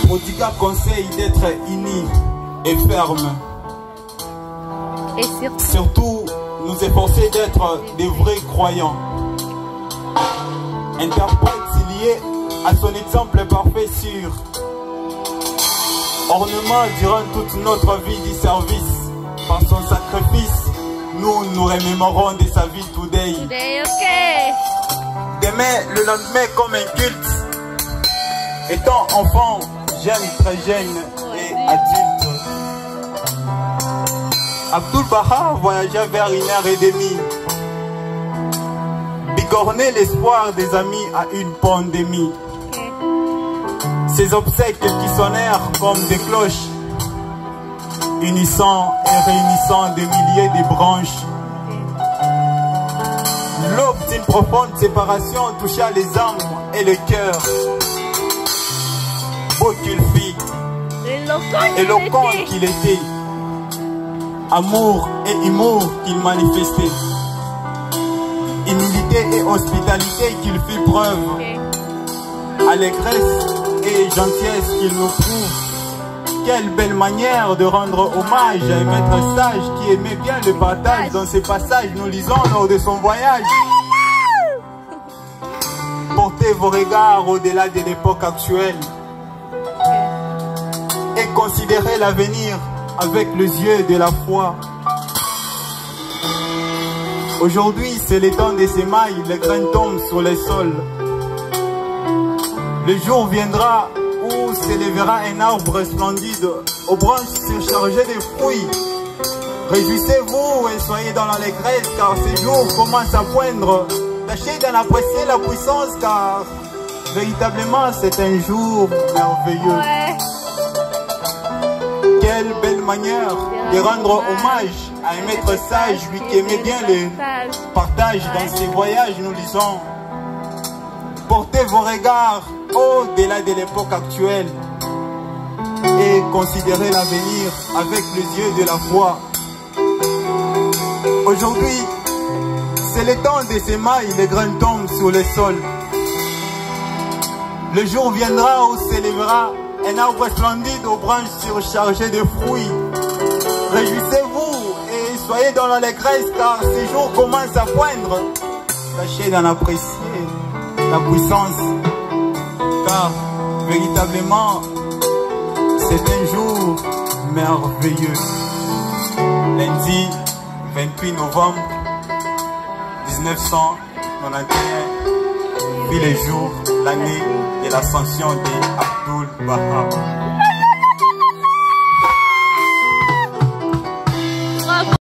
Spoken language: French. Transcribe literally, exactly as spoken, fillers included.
prodiga conseil d'être unis et fermes. Et surtout, surtout nous efforcer d'être des vrais croyants. Interprète lié à son exemple parfait sûr. Ornement durant toute notre vie du service. Par son sacrifice, nous nous remémorons de sa vie today. today, okay. Demain, le lendemain comme un culte. Étant enfant, jeune, très jeune et adulte. Abdul Baha voyagea vers une heure et demie. Bigorner l'espoir des amis à une pandémie. Okay. Ces obsèques qui sonnèrent comme des cloches, unissant et réunissant des milliers de branches. L'aube d'une profonde séparation toucha les âmes et le cœur. Beau qu'il fit, éloquent qu'il était, amour et humour qu'il manifestait, humilité et hospitalité qu'il fit preuve, allégresse et gentillesse qu'il nous prouve. Quelle belle manière de rendre hommage à un maître sage qui aimait bien le partage. Dans ces passages, nous lisons lors de son voyage. Portez vos regards au-delà de l'époque actuelle et considérez l'avenir avec les yeux de la foi. Aujourd'hui, c'est le temps des semailles, les grains tombent sur les sols. Le jour viendra où s'élèvera un arbre splendide aux branches surchargées de fruits. Réjouissez-vous et soyez dans l'allégresse, car ces jours commencent à poindre. Tâchez d'en apprécier la puissance, car véritablement c'est un jour merveilleux. Ouais. Quelle belle manière de rendre hommage à un maître sage, lui qui aimait bien le partage. Dans ses voyages, nous lisons: portez vos regards au-delà de l'époque actuelle et considérez l'avenir avec les yeux de la foi. Aujourd'hui, c'est le temps des semailles, les grains tombent sur le sol. Le jour viendra où s'élèvera un arbre splendide aux branches surchargées de fruits. Réjouissez-vous et soyez dans l'allégresse, car ces jours commencent à poindre. Tâchez d'en apprécier la puissance, car véritablement c'est un jour merveilleux. Lundi vingt-huit novembre mille neuf cent quatre-vingt-onze, puis le jour, l'année de l'ascension d'Abdul Baha.